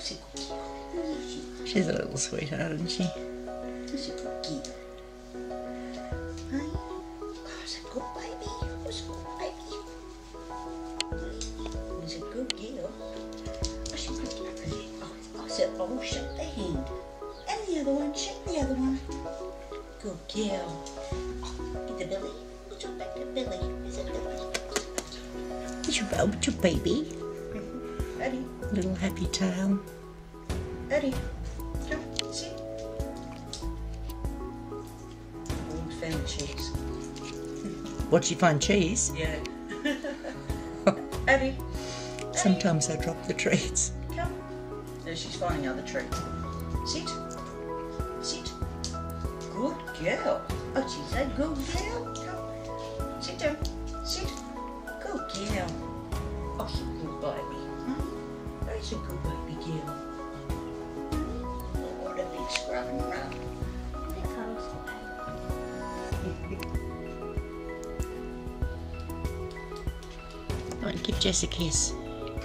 That's a good girl. She's a little sweetheart, isn't she? That's a good girl. Hey? Oh, that's a good baby. That's a good baby. That's a good girl. That's a good girl. Oh, I said, oh, shake the hand. And the other one, shake the other one. Good girl. Oh, get the belly. Put your back to belly. Is it belly? What's your baby? Eddie. Little happy tail. Eddie. Come, sit. Oh, we found cheese. What'd she find? Cheese? Yeah. Eddie. Sometimes I drop the treats. Come. No, she's finding other treats. Sit. Sit. Good girl. Oh, she's a good girl. Come. Sit down. Sit. Good girl. Oh, she's a good baby. That's a good baby girl. Oh, what a big scrub and run. Go and give Jess a kiss.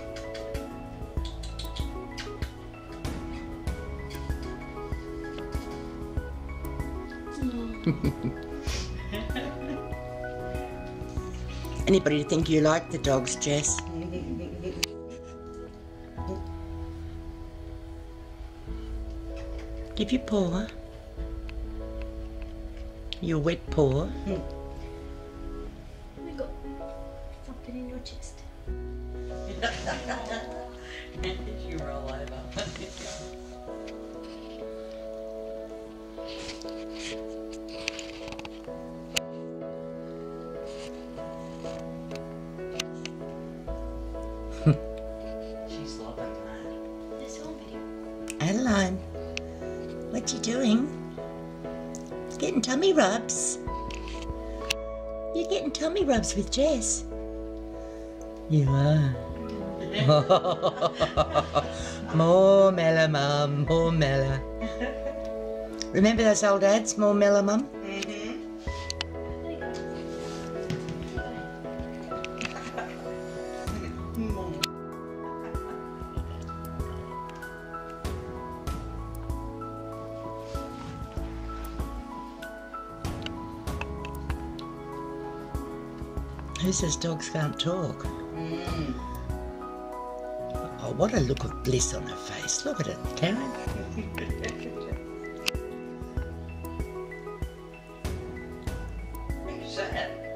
Anybody think you like the dogs, Jess? Give your paw. Your wet paw. You got something in your chest. You roll over. She's loving that. That's on video. Adeline, what you doing? Getting tummy rubs. You're getting tummy rubs with Jess. You are. More Mella, Mum, more Mella. Remember those old ads, more Mella, Mum? Who says dogs can't talk? Oh, what a look of bliss on her face. Look at it, Karen. Who's that?